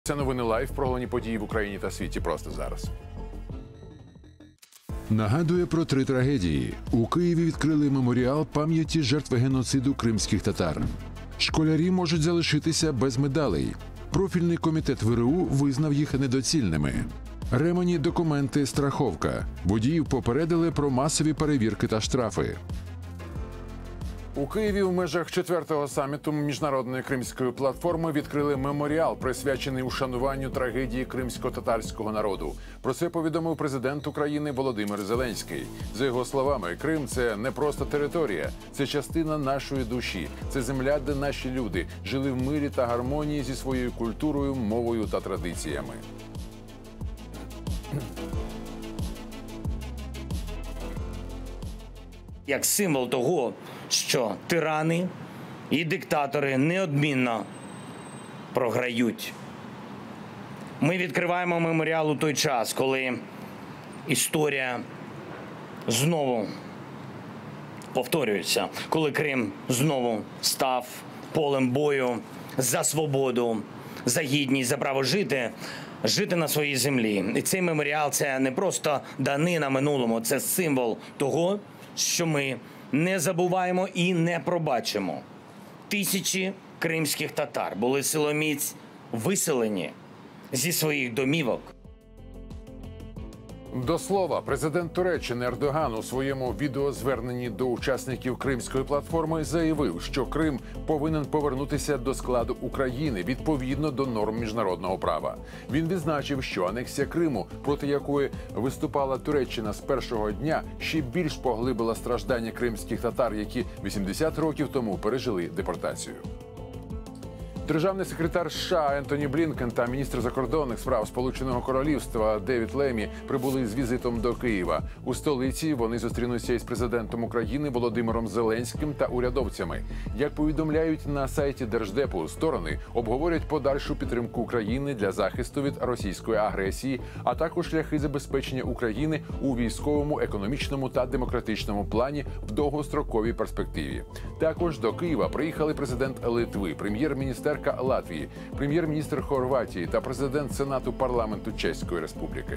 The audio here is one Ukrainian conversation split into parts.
Це новини лайв про головні події в Україні та світі просто зараз. Нагадує про 3 трагедії. У Києві відкрили меморіал пам'яті жертв геноциду кримських татар. Школярі можуть залишитися без медалей. Профільний комітет ВРУ визнав їх недоцільними. Ремені, документи, страховка. Водіїв попередили про масові перевірки та штрафи. У Києві в межах 4-го саміту Міжнародної кримської платформи відкрили меморіал, присвячений ушануванню трагедії кримсько-татарського народу. Про це повідомив президент України Володимир Зеленський. За його словами, Крим – це не просто територія, це частина нашої душі, це земля, де наші люди жили в мирі та гармонії зі своєю культурою, мовою та традиціями. Як символ того, що тирани і диктатори неодмінно програють. Ми відкриваємо меморіал у той час, коли історія знову повторюється, коли Крим знову став полем бою за свободу, за гідність, за право жити на своїй землі. І цей меморіал – це не просто данина минулому, це символ того, що ми не забуваємо і не пробачимо. Тисячі кримських татар були силоміць виселені зі своїх домівок. До слова, президент Туреччини Ердоган у своєму відеозверненні до учасників Кримської платформи заявив, що Крим повинен повернутися до складу України відповідно до норм міжнародного права. Він відзначив, що анексія Криму, проти якої виступала Туреччина з першого дня, ще більш поглибила страждання кримських татар, які 80 років тому пережили депортацію. Державний секретар США Ентоні Блінкен та міністр закордонних справ Сполученого Королівства Девід Лемі прибули з візитом до Києва. У столиці вони зустрінуться із президентом України Володимиром Зеленським та урядовцями. Як повідомляють на сайті Держдепу, сторони обговорять подальшу підтримку України для захисту від російської агресії, а також шляхи забезпечення України у військовому, економічному та демократичному плані в довгостроковій перспективі. Також до Києва приїхали президент Литви, прем'єр-міністр Латвії, прем'єр-міністр Хорватії та президент Сенату парламенту Чеської Республіки.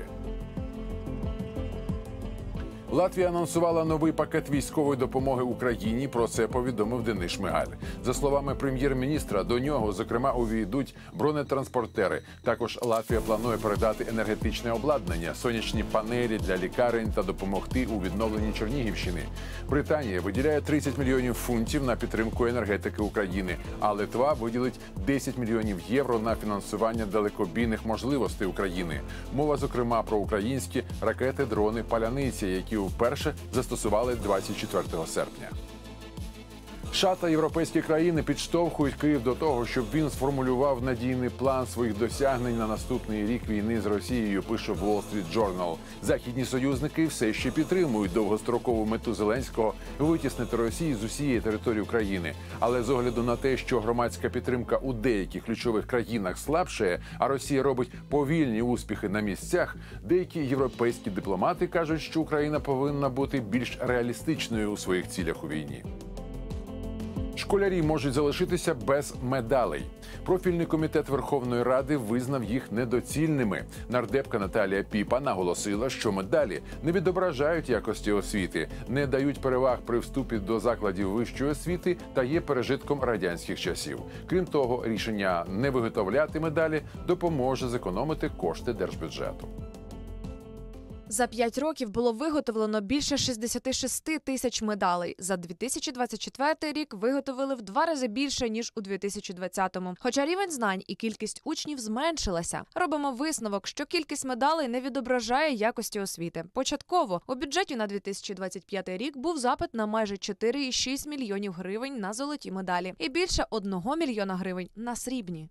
Латвія анонсувала новий пакет військової допомоги Україні. Про це повідомив Денис Шмигаль. За словами прем'єр-міністра, до нього, зокрема, увійдуть бронетранспортери. Також Латвія планує передати енергетичне обладнання, сонячні панелі для лікарень та допомогти у відновленні Чернігівщини. Британія виділяє 30 мільйонів фунтів на підтримку енергетики України, а Литва виділить 10 мільйонів євро на фінансування далекобійних можливостей України. Мова, зокрема, про українські ракети, дрони, паляниці, які вперше застосували 24 серпня. США та європейські країни підштовхують Київ до того, щоб він сформулював надійний план своїх досягнень на наступний рік війни з Росією, пише Wall Street Journal. Західні союзники все ще підтримують довгострокову мету Зеленського витіснити Росію з усієї території України. Але з огляду на те, що громадська підтримка у деяких ключових країнах слабшає, а Росія робить повільні успіхи на місцях, деякі європейські дипломати кажуть, що Україна повинна бути більш реалістичною у своїх цілях у війні. Школярі можуть залишитися без медалей. Профільний комітет Верховної Ради визнав їх недоцільними. Нардепка Наталія Піпа наголосила, що медалі не відображають якості освіти, не дають переваг при вступі до закладів вищої освіти та є пережитком радянських часів. Крім того, рішення не виготовляти медалі допоможе зекономити кошти держбюджету. За 5 років було виготовлено більше 66 тисяч медалей. За 2024 рік виготовили в 2 рази більше, ніж у 2020-му. Хоча рівень знань і кількість учнів зменшилася. Робимо висновок, що кількість медалей не відображає якості освіти. Початково у бюджеті на 2025 рік був запит на майже 4,6 мільйонів гривень на золоті медалі і більше 1 мільйона гривень на срібні.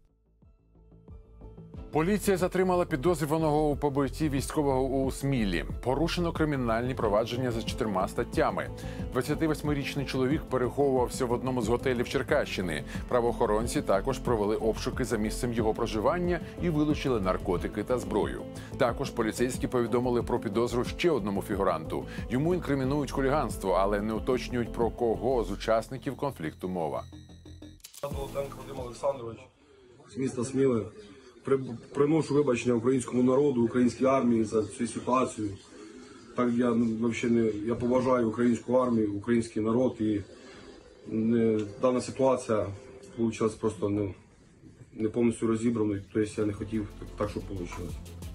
Поліція затримала підозрюваного у побитті військового у Смілі. Порушено кримінальні провадження за 4 статтями. 28-річний чоловік переховувався в одному з готелів Черкащини. Правоохоронці також провели обшуки за місцем його проживання і вилучили наркотики та зброю. Також поліцейські повідомили про підозру ще одному фігуранту. Йому інкримінують хуліганство, але не уточнюють, про кого з учасників конфлікту мова. Луценко Вадим Олександрович з міста Сміли. приношу вибачення українському народу, українській армії за цю ситуацію. Так я поважаю українську армію, український народ, і дана ситуація вийшла просто не повністю розібраною, тобто я не хотів так, щоб вийшло.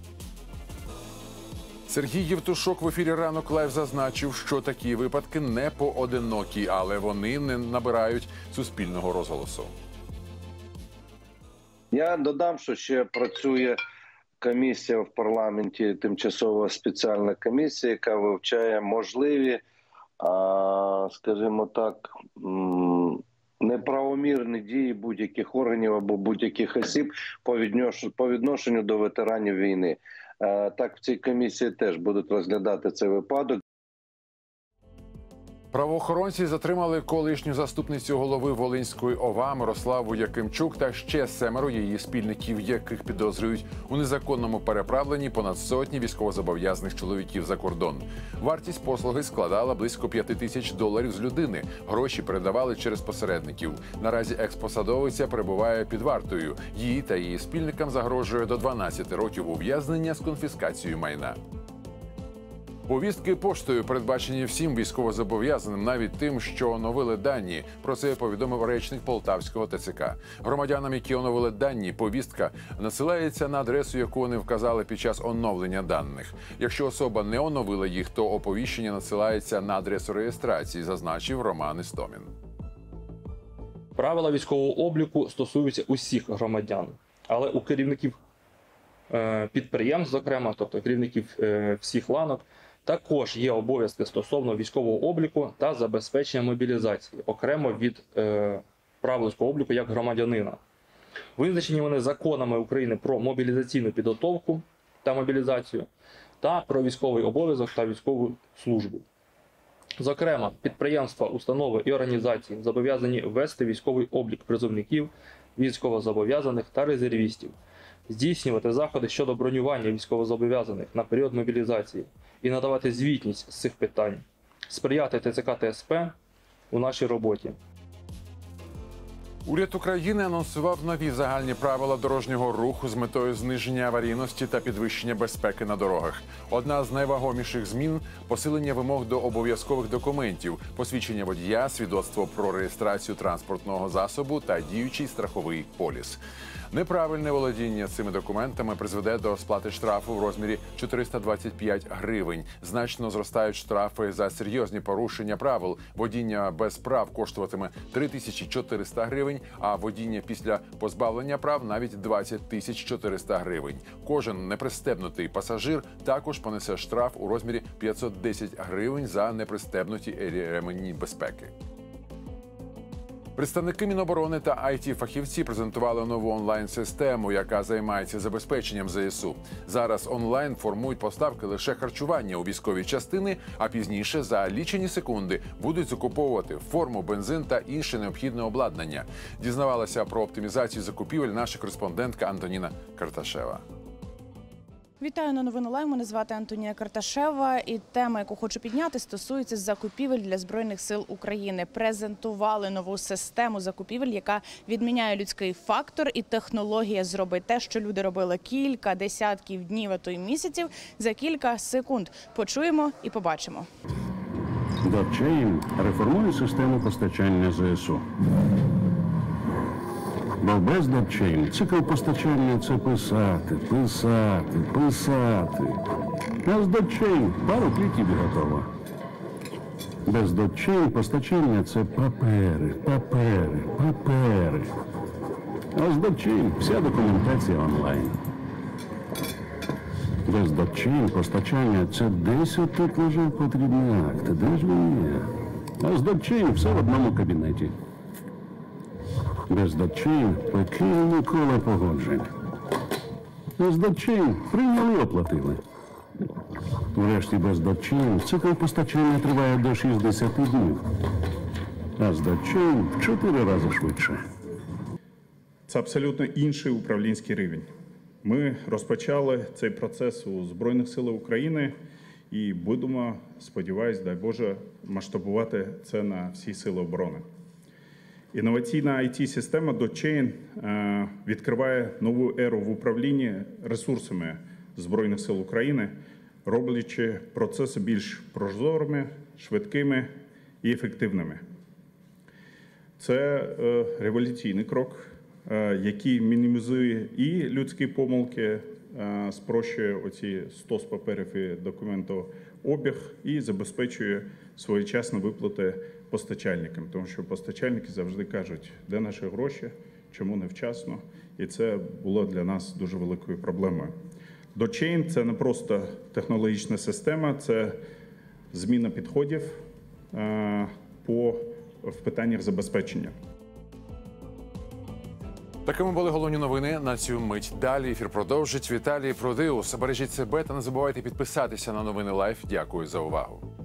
Сергій Євтушок в ефірі «Ранок Лайв» зазначив, що такі випадки не поодинокі, але вони не набирають суспільного розголосу. Я додам, що ще працює комісія в парламенті, тимчасова спеціальна комісія, яка вивчає можливі, скажімо так, неправомірні дії будь-яких органів або будь-яких осіб по відношенню до ветеранів війни. Так, в цій комісії теж будуть розглядати цей випадок. Правоохоронці затримали колишню заступницю голови Волинської ОВА Мирославу Якимчук та ще 7 її спільників, яких підозрюють у незаконному переправленні понад сотні військовозобов'язаних чоловіків за кордон. Вартість послуги складала близько $5000 з людини. Гроші передавали через посередників. Наразі експосадовиця перебуває під вартою. Їй та її спільникам загрожує до 12 років ув'язнення з конфіскацією майна. Повістки поштою передбачені всім військовозобов'язаним, навіть тим, що оновили дані. Про це повідомив речник Полтавського ТЦК. Громадянам, які оновили дані, повістка надсилається на адресу, яку вони вказали під час оновлення даних. Якщо особа не оновила їх, то оповіщення надсилається на адресу реєстрації, зазначив Роман Істомін. Правила військового обліку стосуються усіх громадян, але у керівників підприємств, зокрема, тобто керівників всіх ланок, також є обов'язки стосовно військового обліку та забезпечення мобілізації, окремо від правил військового обліку як громадянина. Визначені вони законами України про мобілізаційну підготовку та мобілізацію та про військовий обов'язок та військову службу. Зокрема, підприємства, установи і організації зобов'язані вести військовий облік призовників, військовозобов'язаних та резервістів, здійснювати заходи щодо бронювання військовозобов'язаних на період мобілізації і надавати звітність з цих питань, сприяти ТЦК та СП у нашій роботі. Уряд України анонсував нові загальні правила дорожнього руху з метою зниження аварійності та підвищення безпеки на дорогах. Одна з найвагоміших змін – посилення вимог до обов'язкових документів, посвідчення водія, свідоцтво про реєстрацію транспортного засобу та діючий страховий поліс. Неправильне володіння цими документами призведе до сплати штрафу в розмірі 425 гривень. Значно зростають штрафи за серйозні порушення правил. Водіння без прав коштуватиме 3400 гривень, а водіння після позбавлення прав навіть 20400 гривень. Кожен непристебнутий пасажир також понесе штраф у розмірі 510 гривень за непристебнуті ремені безпеки. Представники Міноборони та IT-фахівці презентували нову онлайн-систему, яка займається забезпеченням ЗСУ. Зараз онлайн формують поставки лише харчування у військові частини, а пізніше за лічені секунди будуть закуповувати форму, бензин та інше необхідне обладнання. Дізнавалася про оптимізацію закупівель наша кореспондентка Антоніна Карташева. Вітаю на Новини Лайв. Мене звати Антонія Карташева. І тема, яку хочу підняти, стосується закупівель для Збройних сил України. Презентували нову систему закупівель, яка відміняє людський фактор, і технологія зробить те, що люди робили кілька десятків днів, а то й місяців, за кілька секунд. Почуємо і побачимо. Датчейн реформує систему постачання ЗСУ. Бо без Датчейн цикл постачання – це писати. А з Датчейн пару кліків і готово. Без Датчейн постачання – це папери. А з Датчейн вся документація онлайн. Без Датчейн постачання – це 10 тут лежав потрібний акт. Де ж він є? А з Датчейн все в одному кабінеті. Без Датчейн пекельне коло погоджень. А з Датчейн прийняли, оплатили. Врешті без Датчейн цикл постачання триває до 60 днів. А з Датчейн в 4 рази швидше. Це абсолютно інший управлінський рівень. Ми розпочали цей процес у Збройних силах України і будемо, сподіваюсь, дай Боже, масштабувати це на всі сили оборони. Інноваційна IT-система DotChain відкриває нову еру в управлінні ресурсами Збройних сил України, роблячи процеси більш прозорими, швидкими і ефективними. Це революційний крок, який мінімізує і людські помилки, спрощує оці стос паперів і документообіг і забезпечує своєчасні виплати постачальникам. Тому що постачальники завжди кажуть, де наші гроші, чому невчасно. І це було для нас дуже великою проблемою. DotChain – це не просто технологічна система, це зміна підходів в питаннях забезпечення. Такими були головні новини на цю мить. Далі ефір продовжить Віталій Продиус. Бережіть себе та не забувайте підписатися на новини Лайф. Дякую за увагу.